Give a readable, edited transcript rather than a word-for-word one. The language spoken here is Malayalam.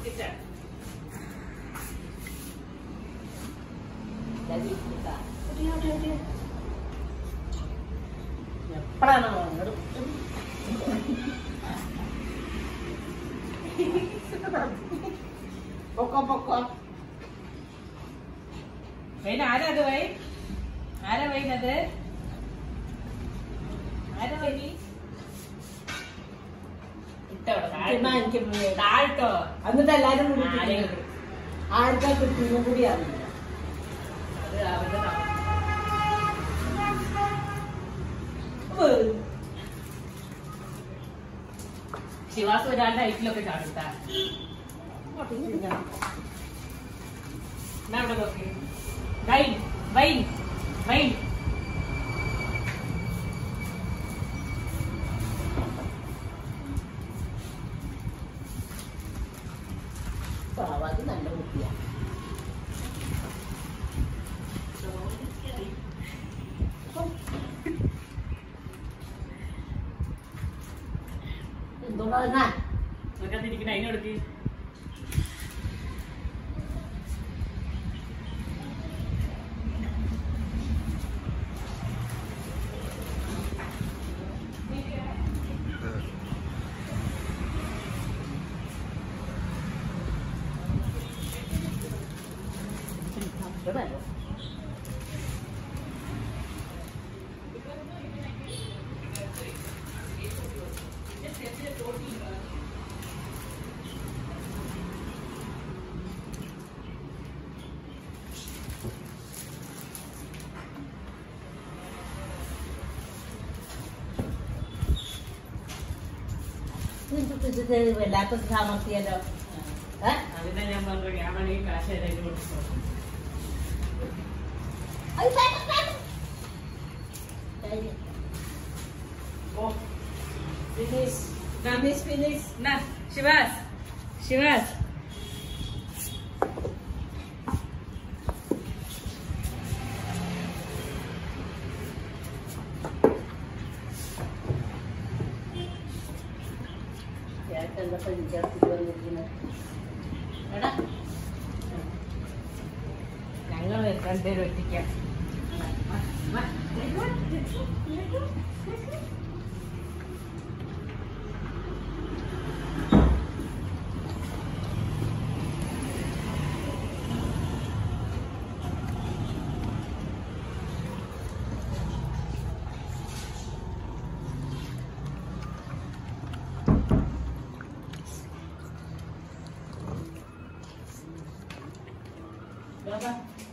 Kitchen. Jadi kita. Dia. Ya, Pernah Pokok. Wait, ada tu wait. Ada wait ada. Ada wait ni. Itu main ke താഴ്ത്തോ എന്നിട്ട് എല്ലാരും ആർക്കാർക്ക് തിന്നും കൂടി അറിയില്ല. അത് അവരുടെ ശിവാസ് ഒരാളുടെ ഹൈറ്റിലൊക്കെ ചാടുത്താ അവിടെ നോക്കി വൈൻ അത് നല്ല കുട്ടിയാണ്. എന്തുകൊണ്ടാ ഇരിക്കുന്ന അതിനോടൊക്കെ Berbalik. Itu walaupun sama tiada, അതിനെ ഞാൻ പറഞ്ഞു ഞാൻ വേണമെങ്കിൽ കാശ് തരാൻ കൊടുത്തു. ayo saya. Oh, Finish. Finish. Nah, Shivas. Ya, kalau penjat juga begini. Ada? ഞങ്ങൾ രണ്ടുപേരും ഒറ്റയ്ക്കാം. Berapa?